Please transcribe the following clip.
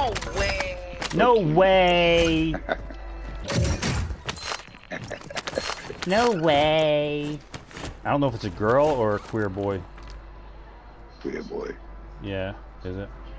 No way. No way. No way. I don't know if it's a girl or a queer boy. Queer boy. Yeah, is it?